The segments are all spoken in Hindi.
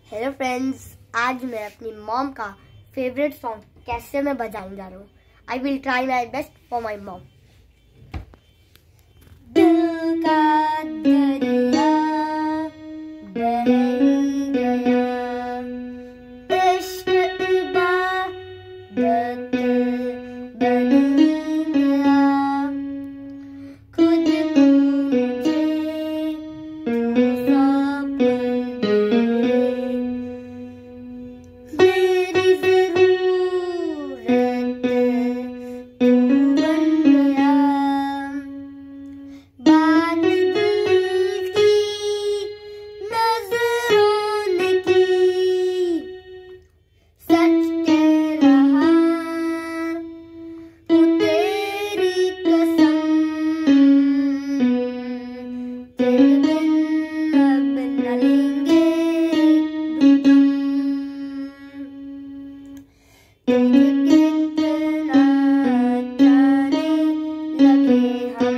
हेलो फ्रेंड्स, आज मैं अपनी मॉम का फेवरेट सॉन्ग कैसे मैं बजाने जा रहा हूँ। I will try my best for my mom. दिल का दरिया बह ही गया, इश्क इबादत बन ही गया, खुद को मुझे तू सौंप दे, मेरी ज़रूरत तू बन गया, बात दिल की नज़रों ने की, सच कह रहा हूँ तेरी कसम, दिल बिन अब न लेंगे तुझे कितना जाने लगे हम,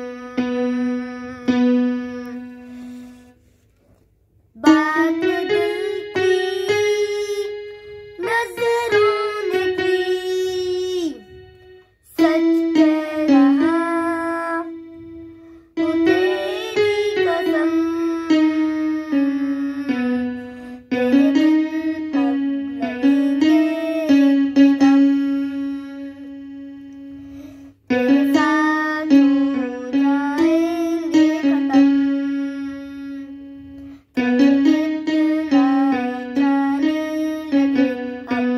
बात दिल की नज़रों ने की, सच कह रहा हूँ तेरी कसम, तेरे बिन अब न लेंगे दम, तेरे साथ हो जाएंगे खत्म, तुझे कितना जाने लगे हम,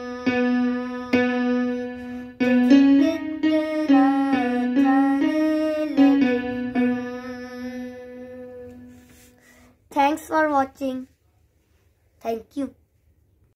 तुझे कितना जाने लगे हम। Thanks for watching. Thank you.